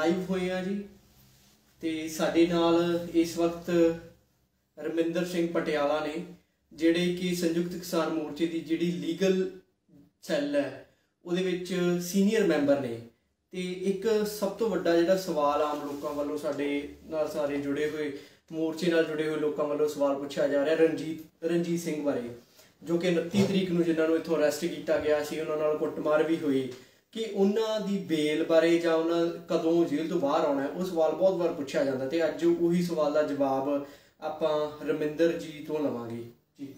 Live ਹੋਏ ਆ ਜੀ ਤੇ ਸਾਡੇ ਨਾਲ ਇਸ ਵਕਤ ਰਮਿੰਦਰ ਸਿੰਘ ਪਟਿਆਲਾ ਨੇ ਜਿਹੜੇ ਕਿ ਸੰਯੁਕਤ ਕਿਸਾਨ ਮੋਰਚੇ ਦੀ ਜਿਹੜੀ ਲੀਗਲ ਸੈੱਲ ਹੈ ਉਹਦੇ ਵਿੱਚ ਸੀਨੀਅਰ ਮੈਂਬਰ ਨੇ। ਤੇ ਇੱਕ ਸਭ ਤੋਂ ਵੱਡਾ ਜਿਹੜਾ ਸਵਾਲ ਆਮ ਲੋਕਾਂ ਵੱਲੋਂ ਸਾਡੇ ਨਾਲ ਸਾਰੇ ਜੁੜੇ ਹੋਏ ਮੋਰਚੇ ਨਾਲ ਜੁੜੇ ਹੋਏ ਲੋਕਾਂ ਵੱਲੋਂ ਸਵਾਲ ਪੁੱਛਿਆ ਜਾ ਰਿਹਾ ਰਣਜੀਤ ਸਿੰਘ ਬਾਰੇ, ਜੋ ਕਿ 29 ਤਰੀਕ ਨੂੰ ਜਿਨ੍ਹਾਂ ਨੂੰ ਇੱਥੋਂ ਅਰੈਸਟ ਕੀਤਾ ਗਿਆ ਸੀ, ਉਹਨਾਂ ਨਾਲ ਕੁੱਟਮਾਰ ਵੀ ਹੋਈ, ਕਿ ਉਹਨਾਂ ਦੀ ਬੇਲ ਬਾਰੇ ਜਾਂ ਉਹਨਾਂ ਕਦੋਂ ਜੇਲ੍ਹ ਤੋਂ ਬਾਹਰ ਆਉਣਾ, ਉਹ ਸਵਾਲ ਬਹੁਤ ਵਾਰ ਪੁੱਛਿਆ ਜਾਂਦਾ। ਤੇ ਅੱਜ ਉਹੀ ਸਵਾਲ ਦਾ ਜਵਾਬ ਆਪਾਂ ਰਮਿੰਦਰ ਜੀ ਤੋਂ ਲਵਾਂਗੇ ਜੀ।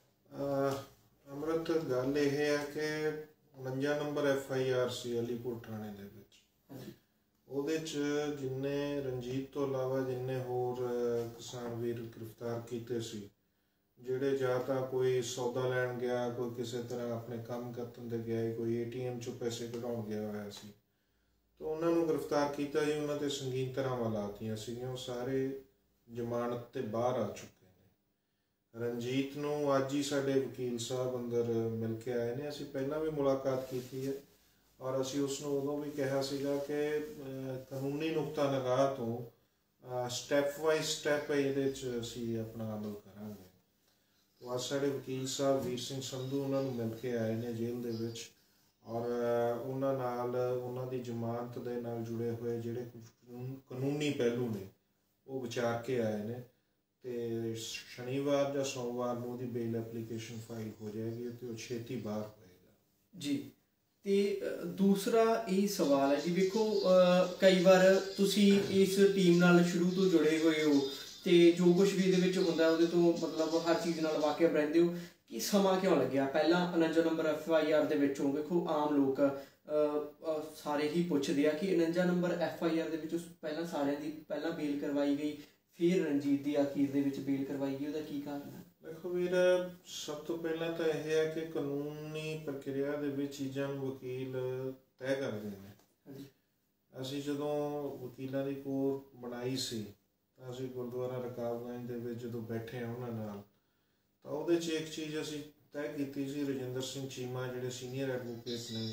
ਅਮਰਤ, ਗੱਲ ਇਹ ਹੈ ਕਿ 49 ਨੰਬਰ FIR ਸੀ ਅਲੀਪੁਰ ਥਾਣੇ ਦੇ ਵਿੱਚ। ਉਹਦੇ 'ਚ ਜਿੰਨੇ ਰਣਜੀਤ ਤੋਂ ਇਲਾਵਾ ਜਿੰਨੇ ਹੋਰ ਕਿਸਾਨ ਵੀਰ ਗ੍ਰਿਫਤਾਰ ਕੀਤੇ ਸੀ, ਜਿਹੜੇ ਜਾਂ ਤਾਂ ਕੋਈ ਸੌਦਾ ਲੈਣ ਗਿਆ, ਕੋਈ ਕਿਸੇ ਤਰ੍ਹਾਂ ਆਪਣੇ ਕੰਮ ਕਰਨ 'ਤੇ ਗਿਆ, ਕੋਈ ATM 'ਚੋਂ ਪੈਸੇ ਕਢਾਉਣ ਗਿਆ ਹੋਇਆ ਸੀ, ਤਾਂ ਉਹਨਾਂ ਨੂੰ ਗ੍ਰਿਫਤਾਰ ਕੀਤਾ ਜੀ। ਉਹਨਾਂ 'ਤੇ ਸੰਗੀਨ ਧਾਰਾਵਾਂ ਲਾਤੀਆਂ ਸੀਗੀਆਂ। ਉਹ ਸਾਰੇ ਜ਼ਮਾਨਤ 'ਤੇ ਬਾਹਰ ਆ ਚੁੱਕੇ ਨੇ। ਰਣਜੀਤ ਨੂੰ ਅੱਜ ਹੀ ਸਾਡੇ ਵਕੀਲ ਸਾਹਿਬ ਅੰਦਰ ਮਿਲ ਕੇ ਆਏ ਨੇ। ਅਸੀਂ ਪਹਿਲਾਂ ਵੀ ਮੁਲਾਕਾਤ ਕੀਤੀ ਹੈ ਔਰ ਅਸੀਂ ਉਸ ਨੂੰ ਉਦੋਂ ਵੀ ਕਿਹਾ ਸੀਗਾ ਕਿ ਕਾਨੂੰਨੀ ਨੁਕਤਾ ਨਿਗਾਹ ਤੋਂ ਸਟੈਪ ਵਾਈਜ਼ ਸਟੈਪ ਇਹਦੇ 'ਚ ਅਸੀਂ ਆਪਣਾ ਅਮਲ ਕਰਾਂਗੇ। तो आज साढ़े वकील साहब वीर सिंह संधू उन्होंने मिल के आए ने जेल दे विच और उन्होंने दी जमानत दे नाल जुड़े हुए जिहड़े कानूनी पहलू ने वो विचार के आए ने। ते शनिवार या सोमवार नूं दी बेल एप्लीकेशन फाइल हो जाएगी तो छेती बाहर होएगा जी। ਤੇ ਦੂਸਰਾ ਇਹ ਸਵਾਲ ਹੈ ਜੀ, ਵੇਖੋ ਕਈ ਵਾਰ ਤੁਸੀਂ ਇਸ ਟੀਮ ਨਾਲ ਸ਼ੁਰੂ ਤੋਂ ਜੁੜੇ ਹੋਏ ਹੋ ਤੇ ਜੋ ਕੁਛ ਵੀ ਇਹਦੇ ਵਿੱਚ ਹੁੰਦਾ ਉਹਦੇ ਤੋਂ ਮਤਲਬ ਹਰ ਚੀਜ਼ ਨਾਲ ਵਾਕਿਫ ਰਹਿੰਦੇ ਹੋ ਕਿ ਸਮਾਂ ਕਿਉਂ ਲੱਗਿਆ। ਪਹਿਲਾਂ 49 ਨੰਬਰ FIR ਦੇ ਵਿੱਚੋਂ ਵੇਖੋ ਆਮ ਲੋਕ ਸਾਰੇ ਹੀ ਪੁੱਛਦੇ ਆ ਕਿ 49 ਨੰਬਰ FIR ਦੇ ਵਿੱਚੋਂ ਪਹਿਲਾਂ ਸਾਰਿਆਂ ਦੀ ਪਹਿਲਾਂ ਬੇਲ ਕਰਵਾਈ ਗਈ, ਫਿਰ ਰਣਜੀਤ ਦੀ ਅਖੀਰ ਦੇ ਵਿੱਚ ਬੇਲ ਕਰਵਾਈ ਗਈ, ਉਹਦਾ ਕੀ ਕਾਰਨ ਹੈ? देखो वीर, सब तो पहला तो यह है कि कानूनी प्रक्रिया दे विच चीज़ां नूं वकील तय करदे ने। असीं जदों वकीलां दी कोर बनाई सी तां असीं गुरुद्वारा रकाबगंज दे विच जदों बैठे उन्हां नाल तां उहदे च एक चीज़ असीं तय कीती सी। रजिंदर सिंह चीमा जिहड़े सीनियर एडवोकेट ने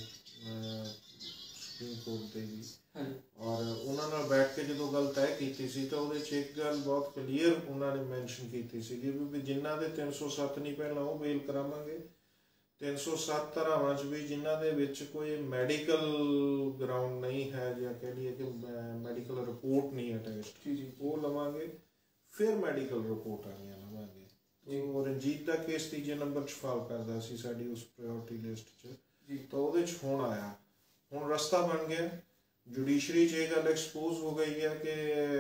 सुप्रीम कोर्ट दे भी, और उन्हां नाल बैठ के जो गल तय की सी तो उहदे च एक गल बहुत क्लीयर उन्होंने मैंशन की सी भी जिन्हां दे 307 नहीं पहला वो बेल करावांगे, 307 धारावां च भी जिन्हां दे विच कोई मैडिकल ग्राउंड नहीं है या कह लीए कि मैडिकल रिपोर्ट नहीं अटैच्ड वो लवांगे, फिर मैडिकल रिपोर्ट आईयां लवांगे। तो रंजीत का केस 3 नंबर च फाल करदा सी साडी उस प्रायोरिटी लिस्ट च, तो उहदे च हुण आया, हुण रस्ता बन गया। जुडिशरी च ये गल एक्सपोज हो गई है कि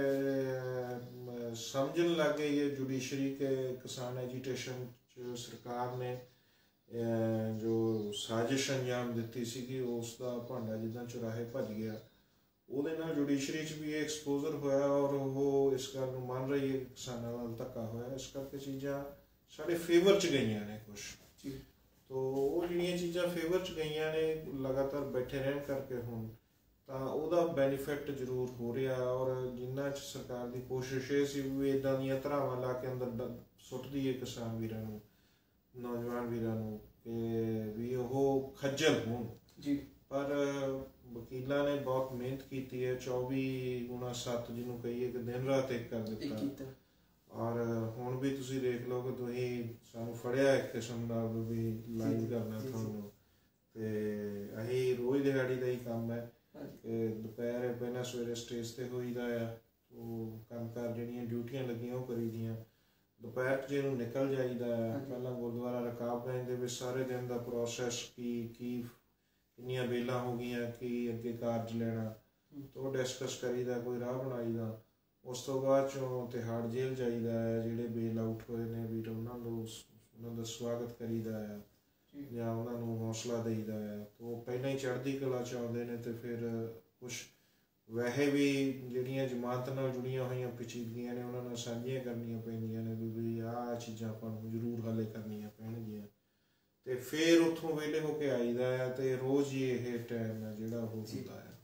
समझन लग गई है जुडिशरी के किसान एजिटेशन सरकार ने जो साजिश अंजाम दी सी कि उसका भांडा जिदा चुराहे भज गया, वो जुडिशरी च भी एक्सपोजर होया और वो इस गल नूं मान रही है कि किसानों नाल धक्का होया। इस करके चीज़ां साडे फेवर च गईयां ने कुछ, तो वो जिहड़ियां चीज़ां फेवर च गईयां ने लगातार बैठे रहन करके हुण ਤਾਂ ਉਹਦਾ ਬੈਨੀਫਿਟ ਜ਼ਰੂਰ ਹੋ ਰਿਹਾ। ਔਰ ਜਿੰਨਾ 'ਚ ਸਰਕਾਰ ਦੀ ਕੋਸ਼ਿਸ਼ ਇਹ ਸੀ ਵੀ ਇੱਦਾਂ ਦੀਆਂ ਧਾਰਾਵਾਂ ਲਾ ਕੇ ਅੰਦਰ ਸੁੱਟਦੀ ਹੈ ਕਿਸਾਨ ਵੀਰਾਂ ਨੂੰ, ਨੌਜਵਾਨ ਵੀਰਾਂ ਨੂੰ, ਕਿ ਵੀ ਉਹ ਖੱਜਲ ਹੋਣ ਜੀ। ਪਰ ਵਕੀਲਾਂ ਨੇ ਬਹੁਤ ਮਿਹਨਤ ਕੀਤੀ ਹੈ, 24/7 ਜਿਹਨੂੰ ਕਹੀਏ ਕਿ ਦਿਨ ਰਾਤ ਇੱਕ ਕਰ ਦਿੱਤਾ। ਔਰ ਹੁਣ ਵੀ ਤੁਸੀਂ ਦੇਖ ਲਓ ਕਿ ਤੁਸੀਂ ਸਾਨੂੰ ਫੜਿਆ ਇੱਕ ਕਿਸਮ ਨਾਲ ਵੀ ਲਾਈਵ ਕਰਨਾ ਤੁਹਾਨੂੰ, ਤੇ ਅਸੀਂ ਰੋਜ਼ ਦਿਹਾੜੀ ਦਾ ਹੀ ਕੰਮ ਹੈ कि दोपहर पहला सवेरे स्टेज पर होईदा आ, काम कार जिहड़ियां ड्यूटियां लगियां वो करी दियां, दोपहर जे निकल जाईदा है। पहला गुरुद्वारा रकाबगंज दे विच सारे दिन का प्रोसैस की किन्नियां बेलां हो गईयां, की अगे कारज लैना, तो डिस्कस करीदा, कोई राह बनाईदा। उस तो बाद चों तिहाड़ जेल जाईदा है, जिहड़े बेल आउट होए ने वीर उन्हां दा स्वागत करीदा है ਜਾਂ ਉਹਨਾਂ ਨੂੰ ਹੌਸਲਾ ਦੇਈਦਾ ਹੈ। तो ਪਹਿਲਾਂ ਹੀ ਚੜ੍ਹਦੀ ਕਲਾ 'ਚ ਆਉਂਦੇ ਨੇ ਤੇ ਫਿਰ ਕੁਛ ਵੈਸੇ ਵੀ ਜਿਹੜੀਆਂ ਜਮਾਨਤ ਨਾਲ ਜੁੜੀਆਂ ਹੋਈਆਂ ਪੇਚੀਦਗੀਆਂ ਨੇ ਉਹਨਾਂ ਨਾਲ ਸਾਂਝੀਆਂ ਕਰਨੀਆਂ ਪੈਂਦੀਆਂ ਨੇ ਵੀ ਆਹ ਚੀਜ਼ਾਂ ਆਪਾਂ ਨੂੰ ਜ਼ਰੂਰ ਹੱਲ ਕਰਨੀਆਂ ਪੈਣਗੀਆਂ, ਤੇ ਫਿਰ ਉੱਥੋਂ ਵਿਹਲੇ ਹੋ ਕੇ ਆਈਦਾ ਹੈ ਤੇ ਰੋਜ਼ ਹੀ ਇਹ ਟਾਈਮ ਹੈ ਜਿਹੜਾ ਉਹ ਹੁੰਦਾ ਹੈ।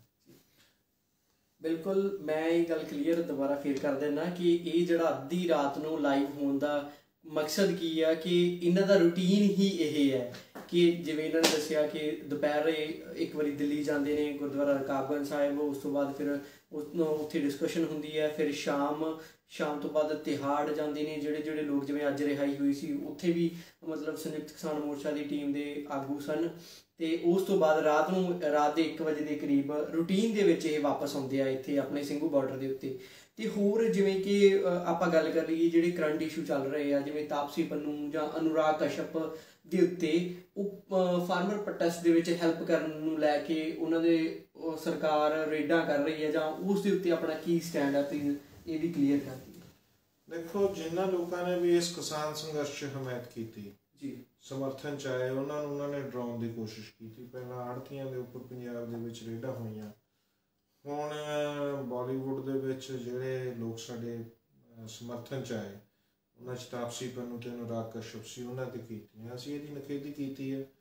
ਬਿਲਕੁਲ, ਮੈਂ ਇਹ ਗੱਲ ਕਲੀਅਰ ਦੁਬਾਰਾ ਫੇਰ ਕਰ ਦਿੰਦਾ ਕਿ ਇਹ ਜਿਹੜਾ ਅੱਧੀ ਰਾਤ ਨੂੰ ਲਾਈਵ ਹੋਣ ਦਾ ਮਕਸਦ ਕੀ ਆ ਕਿ ਇਹਨਾਂ ਦਾ ਰੂਟੀਨ ਹੀ ਇਹ ਹੈ ਕਿ ਜਿਵੇਂ ਇਹਨਾਂ ਨੇ ਦੱਸਿਆ ਕਿ ਦੁਪਹਿਰੇ ਇੱਕ ਵਾਰੀ ਦਿੱਲੀ ਜਾਂਦੇ ਨੇ ਗੁਰਦੁਆਰਾ ਰਕਾਬਗੰਜ ਸਾਹਿਬ, ਉਸ ਤੋਂ ਬਾਅਦ ਫਿਰ ਉੱਥੇ ਡਿਸਕਸ਼ਨ ਹੁੰਦੀ ਹੈ, ਫਿਰ ਸ਼ਾਮ ਤੋਂ ਬਾਅਦ ਤਿਹਾੜ ਜਾਂਦੇ ਨੇ ਜਿਹੜੇ ਲੋਕ, ਜਿਵੇਂ ਅੱਜ ਰਿਹਾਈ ਹੋਈ ਸੀ ਉੱਥੇ ਵੀ ਮਤਲਬ ਸੰਯੁਕਤ ਕਿਸਾਨ ਮੋਰਚਾ ਦੀ ਟੀਮ ਦੇ ਆਗੂ ਸਨ। ਅਤੇ ਉਸ ਤੋਂ ਬਾਅਦ ਰਾਤ ਦੇ 1 ਵਜੇ ਦੇ ਕਰੀਬ ਰੂਟੀਨ ਦੇ ਵਿੱਚ ਇਹ ਵਾਪਸ ਆਉਂਦੇ ਆ ਇੱਥੇ ਆਪਣੇ ਸਿੰਘੂ ਬਾਰਡਰ ਦੇ ਉੱਤੇ। ਅਤੇ ਹੋਰ ਜਿਵੇਂ ਕਿ ਆਪਾਂ ਗੱਲ ਕਰ ਲਈਏ ਜਿਹੜੇ ਕਰੰਟ ਇਸ਼ੂ ਚੱਲ ਰਹੇ ਆ, ਜਿਵੇਂ ਤਾਪਸੀ ਪੰਨੂ ਜਾਂ ਅਨੁਰਾਗ ਕਸ਼ਪ ਦੇ ਉੱਤੇ, ਉਹ ਫਾਰਮਰ ਪ੍ਰੋਟੈਸਟ ਦੇ ਵਿੱਚ ਹੈਲਪ ਕਰਨ ਨੂੰ ਲੈ ਕੇ ਉਹਨਾਂ ਦੇ ਸਰਕਾਰ ਰੇਡਾਂ ਕਰ ਰਹੀ ਹੈ, ਜਾਂ ਉਸ ਦੇ ਉੱਤੇ ਆਪਣਾ ਕੀ ਸਟੈਂਡ ਹੈ, ਪਲੀਜ਼ ਇਹ ਵੀ ਕਲੀਅਰ ਕਰ ਦਿਓ। ਦੇਖੋ, ਜਿਨ੍ਹਾਂ ਲੋਕਾਂ ਨੇ ਵੀ ਇਸ ਕਿਸਾਨ ਸੰਘਰਸ਼ 'ਚ ਹਮਾਇਤ ਕੀਤੀ ਜੀ, ਸਮਰਥਨ 'ਚ ਆਏ, ਉਹਨਾਂ ਨੇ ਡਰਾਉਣ ਦੀ ਕੋਸ਼ਿਸ਼ ਕੀਤੀ। ਪਹਿਲਾਂ ਆੜ੍ਹਤੀਆਂ ਦੇ ਉੱਪਰ ਪੰਜਾਬ ਦੇ ਵਿੱਚ ਰੇਡਾਂ ਹੋਈਆਂ, ਹੁਣ ਬਾਲੀਵੁੱਡ ਦੇ ਵਿੱਚ ਜਿਹੜੇ ਲੋਕ ਸਾਡੇ ਸਮਰਥਨ 'ਚ ਆਏ ਉਹਨਾਂ 'ਚ ਤਾਪਸੀ ਪੰਨੂ ਤੇ ਅਨੁਰਾਗ ਕਸ਼ਪ ਸੀ, ਉਹਨਾਂ 'ਤੇ ਕੀਤੀਆਂ। ਅਸੀਂ ਇਹਦੀ ਨਿਖੇਧੀ ਕੀਤੀ ਹੈ।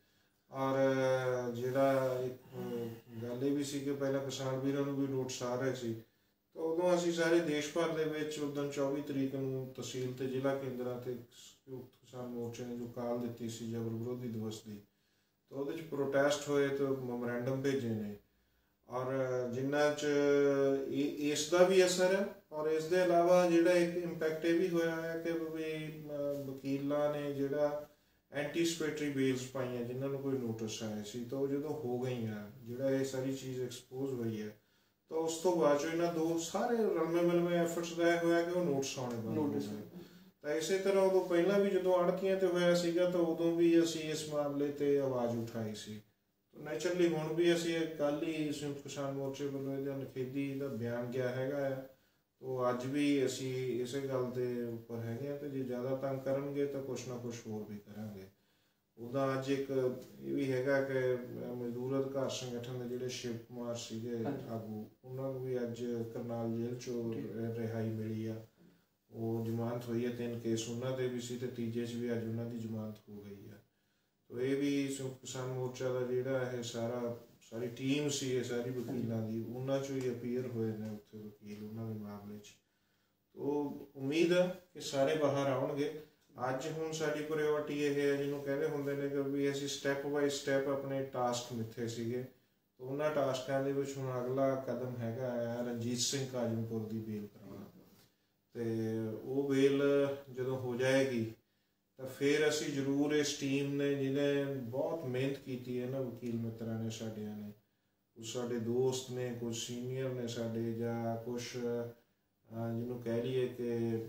ਔਰ ਜਿਹੜਾ ਇੱਕ ਗੱਲ ਇਹ ਵੀ ਸੀ ਕਿ ਪਹਿਲਾਂ ਕਿਸਾਨ ਵੀਰਾਂ ਨੂੰ ਵੀ ਨੋਟਿਸ ਆ ਰਹੇ ਸੀ, ਤਾਂ ਉਦੋਂ ਅਸੀਂ ਸਾਰੇ ਦੇਸ਼ ਭਰ ਦੇ ਵਿੱਚ ਉਦੋਂ 24 ਤਰੀਕ ਨੂੰ ਤਹਿਸੀਲ ਤੇ ਜ਼ਿਲ੍ਹਾ ਕੇਂਦਰਾਂ 'ਤੇ ਕਿਸਾਨ ਮੋਰਚੇ ਨੇ ਜੋ ਕਾਲ ਦਿੱਤੀ ਸੀ ਜਬਰ ਵਿਰੋਧੀ ਦਿਵਸ ਦੀ, ਤਾਂ ਉਹਦੇ 'ਚ ਪ੍ਰੋਟੈਸਟ ਹੋਏ ਤੇ ਮੈਮੋਰੈਂਡਮ ਭੇਜੇ ਨੇ। ਔਰ ਜਿਨ੍ਹਾਂ 'ਚ ਇਸ ਦਾ ਵੀ ਅਸਰ ਹੈ। ਔਰ ਇਸ ਦੇ ਇਲਾਵਾ ਜਿਹੜਾ ਇੱਕ ਇੰਪੈਕਟ ਇਹ ਵੀ ਹੋਇਆ ਹੈ ਕਿ ਵੀ ਵਕੀਲਾਂ ਨੇ ਜਿਹੜਾ ਐਂਟੀਸਪੇਟਰੀ ਬੇਲਸ ਪਾਈਆਂ ਜਿਨ੍ਹਾਂ ਨੂੰ ਕੋਈ ਨੋਟਿਸ ਆਏ ਸੀ, ਤਾਂ ਉਹ ਜਦੋਂ ਹੋ ਗਈਆਂ, ਜਿਹੜਾ ਇਹ ਸਾਰੀ ਚੀਜ਼ ਐਕਸਪੋਜ਼ ਹੋਈ ਹੈ, ਤਾਂ ਉਸ ਤੋਂ ਬਾਅਦ 'ਚੋਂ ਇਹਨਾਂ ਸਾਰੇ ਰਲਵੇਂ ਮਿਲਵੇਂ ਐਫਰਟਸ ਦਾ ਇਹ ਹੋਇਆ ਕਿ ਉਹ ਨੋਟਿਸ ਆਉਣੇ ਬੰਦ ਹੋ ਗਏ। ਤਾਂ ਇਸੇ ਤਰ੍ਹਾਂ ਉਦੋਂ ਪਹਿਲਾਂ ਵੀ ਜਦੋਂ ਆੜ੍ਹਤੀਆਂ 'ਤੇ ਹੋਇਆ ਸੀਗਾ, ਤਾਂ ਉਦੋਂ ਵੀ ਅਸੀਂ ਇਸ ਮਾਮਲੇ 'ਤੇ ਆਵਾਜ਼ ਉਠਾਈ ਸੀ। ਨੈਚੁਰਲੀ ਹੁਣ ਵੀ ਅਸੀਂ ਕੱਲ੍ਹ ਹੀ ਸੰਯੁਕਤ ਕਿਸਾਨ ਮੋਰਚੇ ਵੱਲੋਂ ਇਹਦਾ ਨਿਖੇਧੀ ਦਾ ਬਿਆਨ ਗਿਆ ਹੈਗਾ ਆ, ਤਾਂ ਅੱਜ ਵੀ ਅਸੀਂ ਇਸੇ ਗੱਲ ਦੇ ਉੱਪਰ ਹੈਗੇ ਹਾਂ। ਅਤੇ ਜੇ ਜ਼ਿਆਦਾ ਤੰਗ ਕਰਨਗੇ ਤਾਂ ਕੁਛ ਨਾ ਕੁਛ ਹੋਰ ਵੀ ਕਰਾਂਗੇ। ਉਹਦਾ ਅੱਜ ਇੱਕ ਇਹ ਵੀ ਹੈਗਾ ਕਿ ਮਜ਼ਦੂਰ ਅਧਿਕਾਰ ਸੰਗਠਨ ਦੇ ਜਿਹੜੇ ਸ਼ਿਵ ਕੁਮਾਰ ਸੀਗੇ ਆਗੂ, ਉਹਨਾਂ ਨੂੰ ਵੀ ਅੱਜ ਕਰਨਾਲ ਜੇਲ੍ਹ 'ਚੋਂ ਰਿਹਾਈ ਮਿਲੀ ਆ। ਉਹ ਜ਼ਮਾਨਤ ਹੋਈ ਹੈ, 3 ਕੇਸ ਉਹਨਾਂ 'ਤੇ ਵੀ ਸੀ, ਅਤੇ ਤੀਜੇ 'ਚ ਵੀ ਅੱਜ ਉਹਨਾਂ ਦੀ ਜ਼ਮਾਨਤ ਹੋ ਗਈ ਆ। ਤਾਂ ਇਹ ਵੀ ਸੰਯੁਕਤ ਕਿਸਾਨ ਮੋਰਚਾ ਦਾ ਜਿਹੜਾ ਇਹ ਸਾਰੀ ਟੀਮ ਸੀ, ਇਹ ਸਾਰੀ ਵਕੀਲਾਂ ਦੀ, ਉਹਨਾਂ 'ਚੋਂ ਹੀ ਅਪੀਅਰ ਹੋਏ ਨੇ ਉੱਥੇ ਵਕੀਲ ਉਹਨਾਂ ਦੇ ਮਾਮਲੇ 'ਚ। ਉਹ ਉਮੀਦ ਹੈ ਕਿ ਸਾਰੇ ਬਾਹਰ ਆਉਣਗੇ। ਅੱਜ ਹੁਣ ਸਾਡੀ ਪ੍ਰਾਇਓਰਟੀ ਇਹ ਹੈ, ਜਿਹਨੂੰ ਕਹਿੰਦੇ ਹੁੰਦੇ ਨੇ ਕਿ ਵੀ ਅਸੀਂ ਸਟੈਪ ਬਾਈ ਸਟੈਪ ਆਪਣੇ ਟਾਸਕ ਮਿੱਥੇ ਸੀਗੇ, ਤਾਂ ਉਹਨਾਂ ਟਾਸਕਾਂ ਦੇ ਵਿੱਚ ਹੁਣ ਅਗਲਾ ਕਦਮ ਹੈਗਾ ਹੈ ਰਣਜੀਤ ਸਿੰਘ ਕਾਜ਼ਮਪੁਰ ਦੀ ਬੇਲ ਕਰਾਉਣਾ। ਅਤੇ ਉਹ ਬੇਲ ਜਦੋਂ ਹੋ ਜਾਏਗੀ ਤਾਂ ਫਿਰ ਅਸੀਂ ਜ਼ਰੂਰ ਇਸ ਟੀਮ ਨੇ, ਜਿਹਨੇ ਬਹੁਤ ਮਿਹਨਤ ਕੀਤੀ ਹੈ ਨਾ, ਵਕੀਲ ਮਿੱਤਰਾਂ ਨੇ, ਸਾਡਿਆਂ ਨੇ, ਕੁਛ ਸਾਡੇ ਦੋਸਤ ਨੇ, ਕੁਛ ਸੀਨੀਅਰ ਨੇ ਸਾਡੇ, ਜਾਂ ਕੁਛ ਜਿਹਨੂੰ ਕਹਿ ਲਈਏ ਕਿ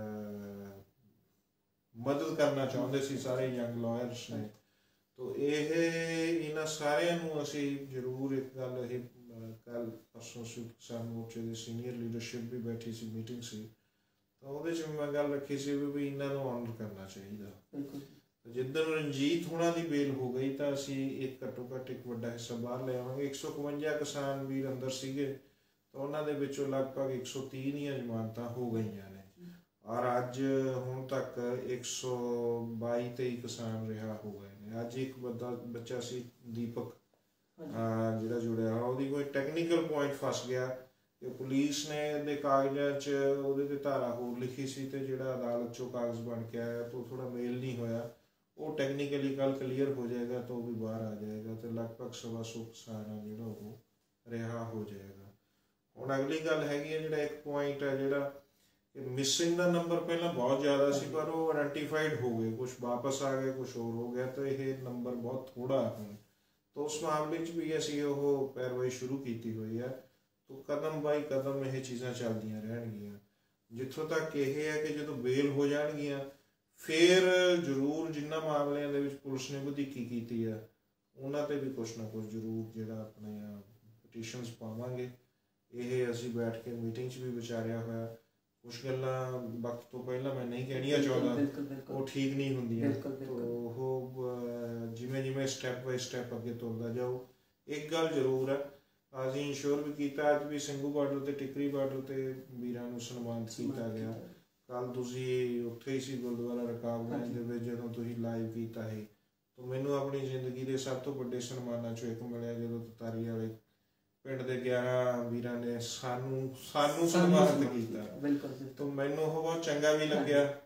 ਮਦਦ ਕਰਨਾ ਚਾਹੁੰਦੇ ਸੀ, ਸਾਰੇ ਯੰਗ ਲਾਇਰਸ ਨੇ। ਤਾਂ ਇਹਨਾਂ ਸਾਰਿਆਂ ਨੂੰ ਅਸੀਂ ਜ਼ਰੂਰ ਇੱਕ ਗੱਲ, ਇਹ ਕੱਲ੍ਹ ਪਰਸੋਂ ਸੰਯੁਕਤ ਕਿਸਾਨ ਮੋਰਚੇ ਦੀ ਸੀਨੀਅਰ ਲੀਡਰਸ਼ਿਪ ਵੀ ਬੈਠੀ ਸੀ, ਮੀਟਿੰਗ ਸੀ, ਤਾਂ ਉਹਦੇ 'ਚ ਮੈਂ ਗੱਲ ਰੱਖੀ ਸੀ ਵੀ ਇਹਨਾਂ ਨੂੰ ਆਨਰ ਕਰਨਾ ਚਾਹੀਦਾ। ਜਿੱਦਣ ਰਣਜੀਤ ਹੋਣਾ ਦੀ ਬੇਲ ਹੋ ਗਈ ਤਾਂ ਅਸੀਂ ਘੱਟੋ ਘੱਟ ਇੱਕ ਵੱਡਾ ਹਿੱਸਾ ਬਾਹਰ ਲੈ ਆਵਾਂਗੇ। 151 ਕਿਸਾਨ ਵੀਰ ਅੰਦਰ ਸੀਗੇ, ਤਾਂ ਉਹਨਾਂ ਦੇ ਵਿੱਚੋਂ ਲਗਭਗ 130 ਦੀਆਂ ਜ਼ਮਾਨਤਾਂ ਹੋ ਗਈਆਂ ਨੇ। ਔਰ ਅੱਜ ਹੁਣ ਤੱਕ 122-23 ਕਿਸਾਨ ਰਿਹਾ ਹੋ ਗਏ ਨੇ। ਅੱਜ ਇੱਕ ਬੱਚਾ ਸੀ ਦੀਪਕ, ਜਿਹੜਾ ਜੁੜਿਆ, ਉਹਦੀ ਕੋਈ ਟੈਕਨੀਕਲ ਪੁਆਇੰਟ ਫਸ ਗਿਆ ਕਿ ਪੁਲਿਸ ਨੇ ਇਹਦੇ ਕਾਗਜ਼ਾਂ 'ਚ ਉਹਦੇ 'ਤੇ ਧਾਰਾ ਹੋਰ ਲਿਖੀ ਸੀ, ਅਤੇ ਜਿਹੜਾ ਅਦਾਲਤ 'ਚੋਂ ਕਾਗਜ਼ ਬਣ ਕੇ ਆਇਆ ਤਾਂ ਉਹ ਥੋੜ੍ਹਾ ਮੇਲ ਨਹੀਂ ਹੋਇਆ। ਉਹ ਟੈਕਨੀਕਲੀ ਕੱਲ੍ਹ ਕਲੀਅਰ ਹੋ ਜਾਏਗਾ ਤਾਂ ਉਹ ਵੀ ਬਾਹਰ ਆ ਜਾਏਗਾ, ਅਤੇ ਲਗਭਗ 125 ਕਿਸਾਨ ਆ ਜਿਹੜਾ ਉਹ ਰਿਹਾ ਹੋ ਜਾਏਗਾ। ਹੁਣ ਅਗਲੀ ਗੱਲ ਹੈਗੀ ਹੈ, ਜਿਹੜਾ ਇੱਕ ਪੁਆਇੰਟ ਹੈ ਜਿਹੜਾ ਮਿਸਿੰਗ ਦਾ ਨੰਬਰ ਪਹਿਲਾਂ ਬਹੁਤ ਜ਼ਿਆਦਾ ਸੀ, ਪਰ ਉਹ ਆਇਡੈਂਟੀਫਾਈਡ ਹੋ ਗਏ, ਕੁਛ ਵਾਪਸ ਆ ਗਏ, ਕੁਛ ਹੋਰ ਹੋ ਗਿਆ, ਤਾਂ ਇਹ ਨੰਬਰ ਬਹੁਤ ਥੋੜ੍ਹਾ ਹੁਣ। ਤਾਂ ਉਸ ਮਾਮਲੇ 'ਚ ਵੀ ਅਸੀਂ ਉਹ ਪੈਰਵਾਈ ਸ਼ੁਰੂ ਕੀਤੀ ਹੋਈ ਹੈ। ਤਾਂ ਕਦਮ ਬਾਈ ਕਦਮ ਇਹ ਚੀਜ਼ਾਂ ਚੱਲਦੀਆਂ ਰਹਿਣਗੀਆਂ। ਜਿੱਥੋਂ ਤੱਕ ਇਹ ਹੈ ਕਿ ਜਦੋਂ ਬੇਲ ਹੋ ਜਾਣਗੀਆਂ ਫਿਰ ਜ਼ਰੂਰ ਜਿਨ੍ਹਾਂ ਮਾਮਲਿਆਂ ਦੇ ਵਿੱਚ ਪੁਲਿਸ ਨੇ ਵਧੀਕੀ ਕੀਤੀ ਆ ਉਹਨਾਂ 'ਤੇ ਵੀ ਕੁਛ ਨਾ ਕੁਛ ਜ਼ਰੂਰ ਜਿਹੜਾ ਆਪਣੇ ਪਟੀਸ਼ਨਸ ਪਾਵਾਂਗੇ। ਇਹ ਅਸੀਂ ਬੈਠ ਕੇ ਮੀਟਿੰਗ 'ਚ ਵੀ ਵਿਚਾਰਿਆ ਹੋਇਆ। ਕੁਛ ਗੱਲਾਂ ਵਕਤ ਤੋਂ ਪਹਿਲਾਂ ਮੈਂ ਨਹੀਂ ਕਹਿਣੀਆਂ ਚਾਹੁੰਦਾ, ਉਹ ਠੀਕ ਨਹੀਂ ਹੁੰਦੀਆਂ। ਉਹ ਜਿਵੇਂ ਜਿਵੇਂ ਸਟੈਪ ਬਾਈ ਸਟੈਪ ਅੱਗੇ ਤੁਰਦਾ ਜਾਓ। ਇੱਕ ਗੱਲ ਜ਼ਰੂਰ ਹੈ, ਅਸੀਂ ਇੰਸ਼ੋਰ ਵੀ ਕੀਤਾ, ਅੱਜ ਵੀ ਸਿੰਘੂ ਬਾਰਡਰ 'ਤੇ ਟਿਕਰੀ ਬਾਰਡਰ 'ਤੇ ਵੀਰਾਂ ਨੂੰ ਸਨਮਾਨਿਤ ਕੀਤਾ ਗਿਆ। ਕੱਲ੍ਹ ਤੁਸੀਂ ਉੱਥੇ ਹੀ ਸੀ ਗੁਰਦੁਆਰਾ ਰਕਾਬਗੰਜ ਦੇ ਵਿੱਚ, ਜਦੋਂ ਤੁਸੀਂ ਲਾਈਵ ਕੀਤਾ ਸੀ। ਤਾਂ ਮੈਨੂੰ ਆਪਣੀ ਜ਼ਿੰਦਗੀ ਦੇ ਸਭ ਤੋਂ ਵੱਡੇ ਸਨਮਾਨਾਂ 'ਚੋਂ ਇੱਕ ਮਿਲਿਆ, ਜਦੋਂ ਤਤਾਰੀ ਵਾਲੇ ਪਿੰਡ ਦੇ 11 ਵੀਰਾਂ ਨੇ ਸਾਨੂੰ ਸਨਮਾਨਿਤ ਕੀਤਾ। ਤਾਂ ਮੈਨੂੰ ਉਹ ਬਹੁਤ ਚੰਗਾ ਵੀ ਲੱਗਿਆ।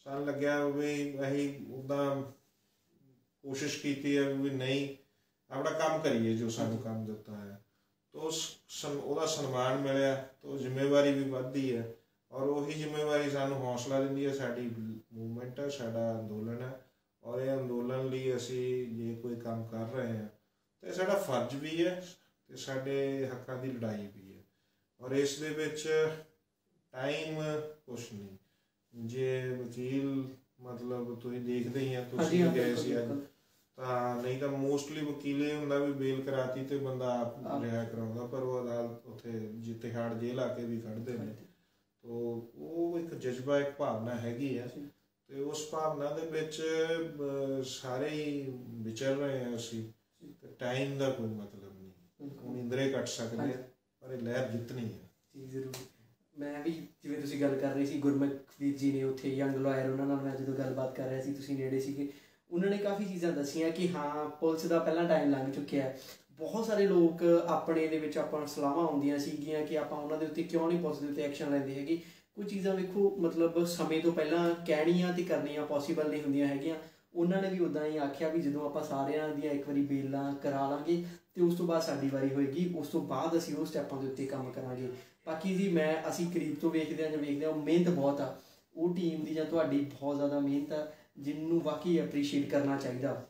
ਸਾਨੂੰ ਲੱਗਿਆ ਵੀ ਅਸੀਂ ਉੱਦਾਂ ਕੋਸ਼ਿਸ਼ ਕੀਤੀ ਹੈ ਵੀ ਨਹੀਂ ਆਪਣਾ ਕੰਮ ਕਰੀਏ ਜੋ ਸਾਨੂੰ ਕੰਮ ਦਿੱਤਾ ਹੈ, ਤਾਂ ਉਹਦਾ ਸਨਮਾਨ ਮਿਲਿਆ ਤਾਂ ਜ਼ਿੰਮੇਵਾਰੀ ਵੀ ਵੱਧਦੀ ਹੈ, ਔਰ ਉਹੀ ਜ਼ਿੰਮੇਵਾਰੀ ਸਾਨੂੰ ਹੌਸਲਾ ਦਿੰਦੀ ਹੈ। ਸਾਡੀ ਮੂਵਮੈਂਟ ਹੈ, ਸਾਡਾ ਅੰਦੋਲਨ ਹੈ, ਔਰ ਇਹ ਅੰਦੋਲਨ ਲਈ ਅਸੀਂ ਜੇ ਕੋਈ ਕੰਮ ਕਰ ਰਹੇ ਹਾਂ ਤਾਂ ਸਾਡਾ ਫਰਜ਼ ਵੀ ਹੈ ਅਤੇ ਸਾਡੇ ਹੱਕਾਂ ਦੀ ਲੜਾਈ ਵੀ ਹੈ। ਔਰ ਇਸ ਦੇ ਵਿੱਚ ਟਾਈਮ ਕੁਛ ਨਹੀਂ, ਜੇ ਵਕੀਲ ਮਤਲਬ ਤੁਸੀਂ ਦੇਖਦੇ ਹੀ ਆ, ਤੁਸੀਂ ਵੀ ਗਏ ਸੀ ਅੱਜ, ਤਾਂ ਨਹੀਂ ਤਾਂ ਮੋਸਟਲੀ ਵਕੀਲ ਇਹ ਹੁੰਦਾ ਵੀ ਬੇਲ ਕਰਾਤੀ ਤੇ ਬੰਦਾ ਆਪ ਰਿਹਾ ਕਰਾਉਂਦਾ, ਪਰ ਉਹ ਅਦਾਲਤ ਉੱਥੇ ਜਿੱਥੇ ਹਾੜ ਜੇਲ੍ਹ ਆ ਕੇ ਵੀ ਖੜ੍ਹਦੇ ਨੇ। ਤੋ ਉਹ ਇੱਕ ਜਜ਼ਬਾ, ਇੱਕ ਭਾਵਨਾ ਹੈਗੀ ਆ, ਤੇ ਉਸ ਭਾਵਨਾ ਦੇ ਵਿੱਚ ਸਾਰੇ ਹੀ ਵਿਚਰ ਰਹੇ ਹਾਂ ਅਸੀਂ। ਟਾਈਮ ਦਾ ਕੋਈ ਮਤਲਬ ਨਹੀਂ, ਹੁਣ ਇੰਦਰੇ ਕੱਟ ਸਕਦੇ ਆ, ਪਰ ਇਹ ਲਹਿਰ ਜਿੱਤਣੀ ਹੈ ਜੀ। ਜ਼ਰੂਰ। ਮੈਂ ਵੀ ਜਿਵੇਂ ਤੁਸੀਂ ਗੱਲ ਕਰ ਰਹੇ ਸੀ, ਗੁਰਮੁਖ ਵੀਰ ਜੀ ਨੇ ਉੱਥੇ ਯੰਗ ਲਾਇਰ, ਉਹਨਾਂ ਨਾਲ ਮੈਂ ਜਦੋਂ ਗੱਲਬਾਤ ਕਰ ਰਿਹਾ ਸੀ, ਤੁਸੀਂ ਨੇੜੇ ਸੀਗੇ, ਉਹਨਾਂ ਨੇ ਕਾफ़ੀ ਚੀਜ਼ਾਂ ਦੱਸੀਆਂ ਕਿ ਹਾਂ ਪੁਲਿਸ ਦਾ ਪਹਿਲਾਂ ਟਾਈਮ ਲੰਘ ਚੁੱਕਿਆ। ਬਹੁਤ ਸਾਰੇ ਲੋਕ ਆਪਣੇ ਦੇ ਵਿੱਚ ਆਪਾਂ ਸਲਾਹਾਂ ਆਉਂਦੀਆਂ ਸੀਗੀਆਂ ਕਿ ਆਪਾਂ ਉਹਨਾਂ ਦੇ ਉੱਤੇ ਕਿਉਂ ਨਹੀਂ ਪੁਲਿਸ ਦੇ ਉੱਤੇ ਐਕਸ਼ਨ ਲੈਂਦੇ ਹੈਗੇ। ਕੁਝ ਚੀਜ਼ਾਂ ਵੇਖੋ ਮਤਲਬ ਸਮੇਂ ਤੋਂ ਪਹਿਲਾਂ ਕਹਿਣੀਆਂ ਅਤੇ ਕਰਨੀਆਂ ਪੋਸੀਬਲ ਨਹੀਂ ਹੁੰਦੀਆਂ ਹੈਗੀਆਂ। ਉਹਨਾਂ ਨੇ ਵੀ ਉੱਦਾਂ ਹੀ ਆਖਿਆ ਵੀ ਜਦੋਂ ਆਪਾਂ ਸਾਰਿਆਂ ਦੀਆਂ ਇੱਕ ਵਾਰੀ ਬੇਲਾਂ ਕਰਾ ਲਾਂਗੇ ਅਤੇ ਉਸ ਤੋਂ ਬਾਅਦ ਸਾਡੀ ਵਾਰੀ ਹੋਏਗੀ, ਉਸ ਤੋਂ ਬਾਅਦ ਅਸੀਂ ਉਹ ਸਟੈਪਾਂ ਦੇ ਉੱਤੇ ਕੰਮ ਕਰਾਂਗੇ। ਬਾਕੀ ਜੀ ਅਸੀਂ ਕਰੀਬ ਤੋਂ ਵੇਖਦੇ ਹਾਂ ਉਹ ਮਿਹਨਤ ਬਹੁਤ ਆ, ਉਹ ਟੀਮ ਦੀ ਜਾਂ ਤੁਹਾਡੀ ਬਹੁਤ ਜ਼ਿਆਦਾ ਮਿਹਨਤ ਆ, ਜਿਹਨੂੰ ਵਾਕਈ ਐਪਰੀਸ਼ੀਏਟ ਕਰਨਾ ਚਾਹੀਦਾ।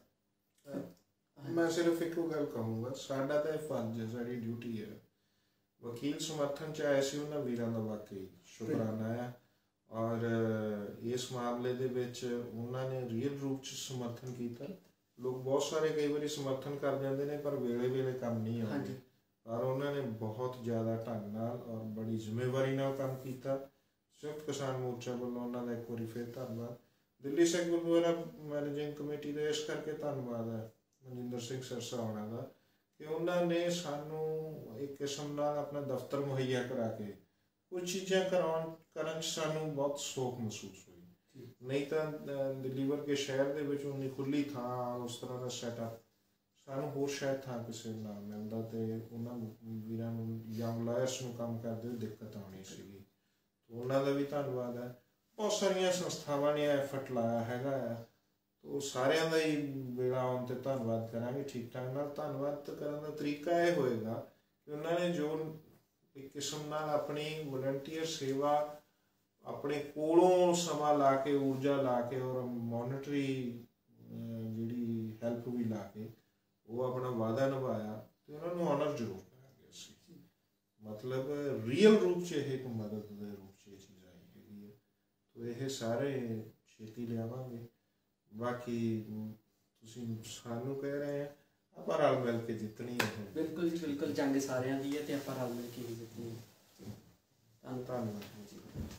ਮੈਂ ਸਿਰਫ ਇੱਕੋ ਗੱਲ ਕਹੂੰਗਾ, ਸਾਡਾ ਤਾਂ ਇਹ ਫਰਜ਼ ਹੈ, ਸਾਡੀ ਡਿਊਟੀ ਹੈ। ਵਕੀਲ ਸਮਰਥਨ 'ਚ ਆਏ ਸੀ, ਉਹਨਾਂ ਵੀਰਾਂ ਦਾ ਵਾਕਈ ਸ਼ੁਕਰਾਨਾ ਹੈ, ਔਰ ਇਸ ਮਾਮਲੇ ਦੇ ਵਿੱਚ ਉਹਨਾਂ ਨੇ ਰੀਅਲ ਰੂਪ 'ਚ ਸਮਰਥਨ ਕੀਤਾ। ਲੋਕ ਬਹੁਤ ਸਾਰੇ ਕਈ ਵਾਰੀ ਸਮਰਥਨ ਕਰ ਜਾਂਦੇ ਨੇ, ਪਰ ਵੇਲੇ ਵੇਲੇ ਕੰਮ ਨਹੀਂ ਆਉਂਦੇ, ਪਰ ਉਹਨਾਂ ਨੇ ਬਹੁਤ ਜ਼ਿਆਦਾ ਢੰਗ ਨਾਲ ਔਰ ਬੜੀ ਜ਼ਿੰਮੇਵਾਰੀ ਨਾਲ ਕੰਮ ਕੀਤਾ। ਸੰਯੁਕਤ ਕਿਸਾਨ ਮੋਰਚਾ ਵੱਲੋਂ ਉਹਨਾਂ ਦਾ ਇੱਕ ਵਾਰੀ ਫਿਰ ਧੰਨਵਾਦ। ਦਿੱਲੀ ਸਿੱਖ ਗੁਰਦੁਆਰਾ ਮੈਨੇਜਿੰਗ ਕਮੇਟੀ ਦਾ ਇਸ ਕਰਕੇ ਧੰਨਵਾਦ ਹੈ ਮਨਜਿੰਦਰ ਸਿੰਘ ਸਰਸਾ ਹੋਣਾ ਦਾ, ਕਿ ਉਹਨਾਂ ਨੇ ਸਾਨੂੰ ਇੱਕ ਕਿਸਮ ਨਾਲ ਆਪਣਾ ਦਫ਼ਤਰ ਮੁਹੱਈਆ ਕਰਾ ਕੇ ਕੁਝ ਚੀਜ਼ਾਂ ਕਰਨ 'ਚ ਸਾਨੂੰ ਬਹੁਤ ਸੌਖ ਮਹਿਸੂਸ ਹੋਈ। ਨਹੀਂ ਤਾਂ ਦਿੱਲੀ ਵਰਗੇ ਸ਼ਹਿਰ ਦੇ ਵਿੱਚ ਉਨੀ ਖੁੱਲ੍ਹੀ ਥਾਂ, ਉਸ ਤਰ੍ਹਾਂ ਦਾ ਸੈਟਅਪ ਸਾਨੂੰ ਹੋਰ ਸ਼ਾਇਦ ਥਾਂ ਕਿਸੇ ਨੂੰ ਨਾ ਮਿਲਦਾ, ਅਤੇ ਉਹਨਾਂ ਵੀਰਾਂ ਨੂੰ ਯੰਗ ਲਾਇਰਸ ਨੂੰ ਕੰਮ ਕਰਦੇ ਹੋਏ ਦਿੱਕਤ ਆਉਣੀ ਸੀਗੀ। ਉਹਨਾਂ ਦਾ ਵੀ ਧੰਨਵਾਦ ਹੈ। ਬਹੁਤ ਸਾਰੀਆਂ ਸੰਸਥਾਵਾਂ ਨੇ ਐਫਰਟ ਲਾਇਆ ਹੈਗਾ ਆ, ਉਹ ਸਾਰਿਆਂ ਦਾ ਹੀ ਵੇਲਾ ਆਉਣ 'ਤੇ ਧੰਨਵਾਦ ਕਰਾਂਗੇ। ਠੀਕ ਠਾਕ ਨਾਲ ਧੰਨਵਾਦ ਕਰਨ ਦਾ ਤਰੀਕਾ ਇਹ ਹੋਏਗਾ ਕਿ ਉਹਨਾਂ ਨੇ ਜੋ ਇੱਕ ਕਿਸਮ ਨਾਲ ਆਪਣੀ ਵਲੰਟੀਅਰ ਸੇਵਾ, ਆਪਣੇ ਕੋਲੋਂ ਸਮਾਂ ਲਾ ਕੇ, ਊਰਜਾ ਲਾ ਕੇ, ਔਰ ਮੋਨੀਟਰੀ ਜਿਹੜੀ ਹੈਲਪ ਵੀ ਲਾ ਕੇ ਉਹ ਆਪਣਾ ਵਾਅਦਾ ਨਿਭਾਇਆ, ਅਤੇ ਉਹਨਾਂ ਨੂੰ ਆਨਰ ਜ਼ਰੂਰ ਕਰਾਂਗੇ ਅਸੀਂ। ਮਤਲਬ ਰੀਅਲ ਰੂਪ 'ਚ ਇਹ ਇੱਕ ਮਦਦ ਦੇ ਰੂਪ 'ਚ ਇਹ ਚੀਜ਼ ਆਈ ਹੈਗੀ ਹੈ, ਤੋ ਇਹ ਸਾਰੇ ਛੇਤੀ ਲਿਆਵਾਂਗੇ। ਬਾਕੀ ਤੁਸੀਂ ਸਾਨੂੰ ਕਹਿ ਰਹੇ ਆ, ਆਪਾਂ ਰਲ ਮਿਲ ਕੇ ਜਿੱਤਣੀ ਹੈ। ਬਿਲਕੁਲ ਜੀ, ਬਿਲਕੁਲ। ਜੰਗ ਸਾਰਿਆਂ ਦੀ ਹੈ ਅਤੇ ਆਪਾਂ ਰਲ ਮਿਲ ਕੇ ਹੀ ਜਿੱਤਣੀ ਹੈ। ਧੰਨਵਾਦ ਜੀ।